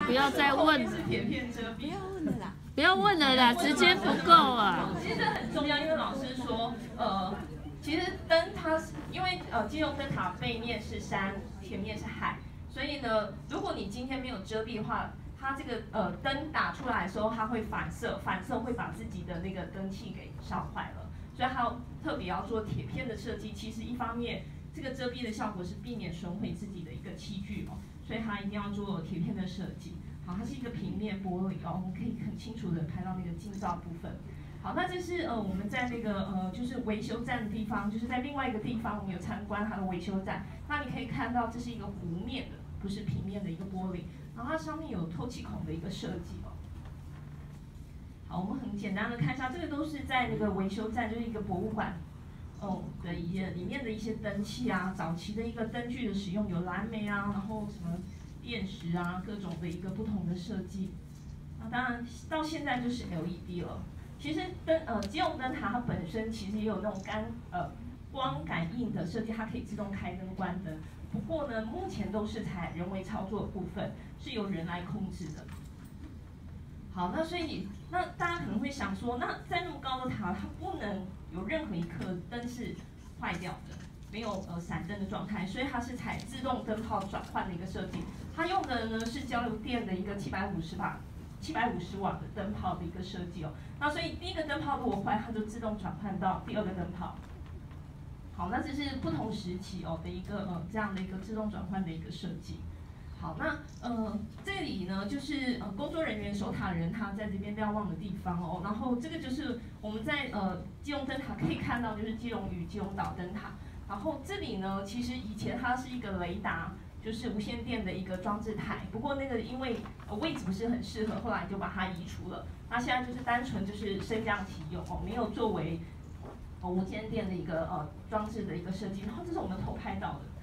不要再问了， 是铁片遮蔽。 不要问了啦，时间不够啊。 其实这很重要，因为老师说，其实灯它是因为基隆灯塔背面是山，前面是海，所以呢，如果你今天没有遮蔽的话，它这个灯打出来的时候，它会反射会把自己的那个灯器给烧坏了，所以它特别要做铁片的设计。其实一方面，这个遮蔽的效果是避免损毁自己的一个器具哦，所以它一定要做铁片的设计。好，它是一个平面玻璃哦，我们可以很清楚的看到那个镜照部分。好，那这是我们在那个就是维修站的地方，就是在另外一个地方，我们有参观它的维修站。那你可以看到这是一个弧面的，不是平面的一个玻璃，然后它上面有透气孔的一个设计哦。好，我们很简单的看一下，这个都是在那个维修站，就是一个博物馆的里面的一些灯器啊，早期的一个灯具的使用有蓝莓啊，然后什么电石啊，各种的一个不同的设计。那当然到现在就是 LED 了。其实基隆灯塔它本身其实也有那种光感应的设计，它可以自动开灯关灯。不过呢，目前都是采人为操作的部分，是由人来控制的。好，那所以那大家可能会想说，那在那么高的塔，它不能有任何一颗灯是坏掉的，没有闪灯的状态，所以它是采自动灯泡转换的一个设计。它用的呢是交流电的一个750瓦的灯泡的一个设计哦。那所以第一个灯泡如果坏，它就自动转换到第二个灯泡。好，那这是不同时期的一个这样的一个自动转换的一个设计。好，那这里呢就是工作人员守塔人他在这边瞭望的地方哦。然后这个就是我们在基隆灯塔可以看到，就是基隆屿基隆岛灯塔。然后这里呢，其实以前它是一个雷达，就是无线电的一个装置台。不过那个因为位置不是很适合，后来就把它移除了。那现在就是单纯就是升降起用哦，没有作为无线电的一个装置的一个设计。然后这是我们偷拍到的。